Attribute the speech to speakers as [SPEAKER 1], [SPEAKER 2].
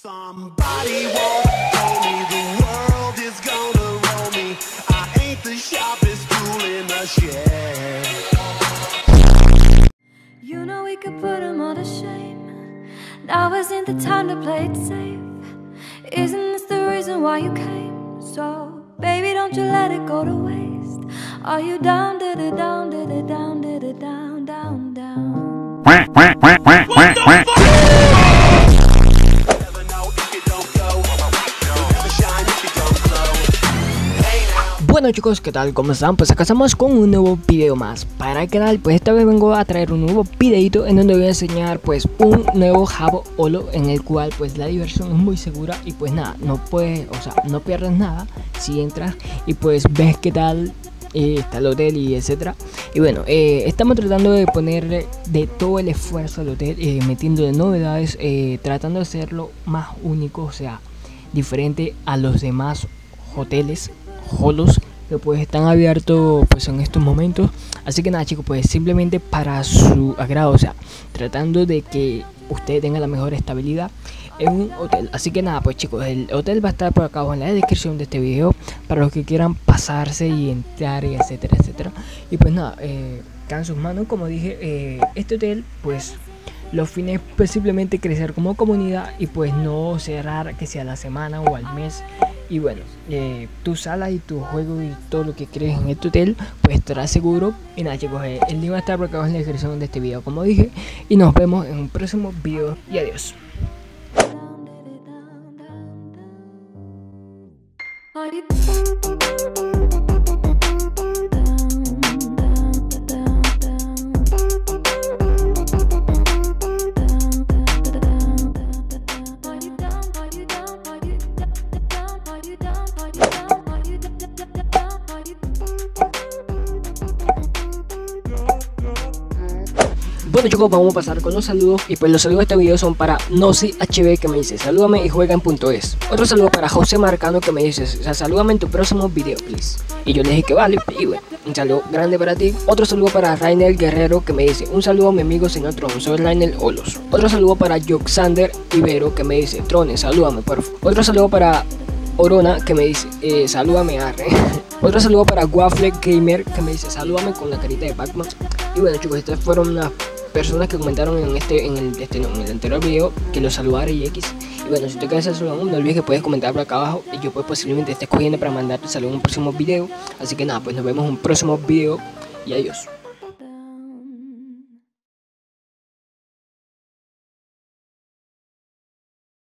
[SPEAKER 1] Somebody once told me the world is gonna roll me. I ain't the sharpest tool in the shed.
[SPEAKER 2] You know we could put them all to shame. Now isn't the time to play it safe. Isn't this the reason why you came? So, baby, don't you let it go to waste. Are you down, down, down, down, down, down, down?
[SPEAKER 1] What the fuck?
[SPEAKER 3] Bueno chicos, ¿qué tal? ¿Cómo están? Pues acá estamos con un nuevo video más para el canal. Pues esta vez vengo a traer un nuevo videito en donde voy a enseñar pues un nuevo Habbo Holo, en el cual pues la diversión es muy segura y pues nada, no puedes, o sea, no pierdes nada si entras y pues ves qué tal está el hotel y etcétera. Y bueno, estamos tratando de ponerle de todo el esfuerzo al hotel, metiendo de novedades, tratando de hacerlo más único, o sea, diferente a los demás hoteles holos que pues están abiertos pues en estos momentos. Así que nada chicos, pues simplemente para su agrado, o sea, tratando de que usted tenga la mejor estabilidad en un hotel. Así que nada, pues chicos, el hotel va a estar por acá abajo en la descripción de este video para los que quieran pasarse y entrar y etcétera, etcétera. Y pues nada, queda en sus manos, como dije, este hotel pues los fines pues simplemente crecer como comunidad y pues no cerrar que sea a la semana o al mes. Y bueno, tu sala y tu juego y todo lo que crees en este hotel pues estará seguro. Y nada chicos, el link va a estar por acá abajo en la descripción de este video, como dije. Y nos vemos en un próximo video y adiós. Bueno chicos, vamos a pasar con los saludos. Y pues los saludos de este video son para Nosi HB, que me dice salúdame y juega en .es. Otro saludo para José Marcano, que me dice salúdame en tu próximo video please. Y yo le dije que vale, y bueno, un saludo grande para ti. Otro saludo para Rainer Guerrero, que me dice un saludo a mi amigo señor Tron, soy Rainer Holos. Otro saludo para Joxander Ibero, que me dice Trone, salúdame por favor. Otro saludo para Orona, que me dice salúdame arre. Otro saludo para Waffle Gamer, que me dice salúdame con la carita de Pac-Man. Y bueno chicos, estas fueron las personas que comentaron en el anterior video que los saludara y X. Y bueno, si te quieres saludar, no olvides que puedes comentar por acá abajo y yo pues posiblemente esté escogiendo para mandarte saludos en un próximo video. Así que nada, pues nos vemos en un próximo video y adiós.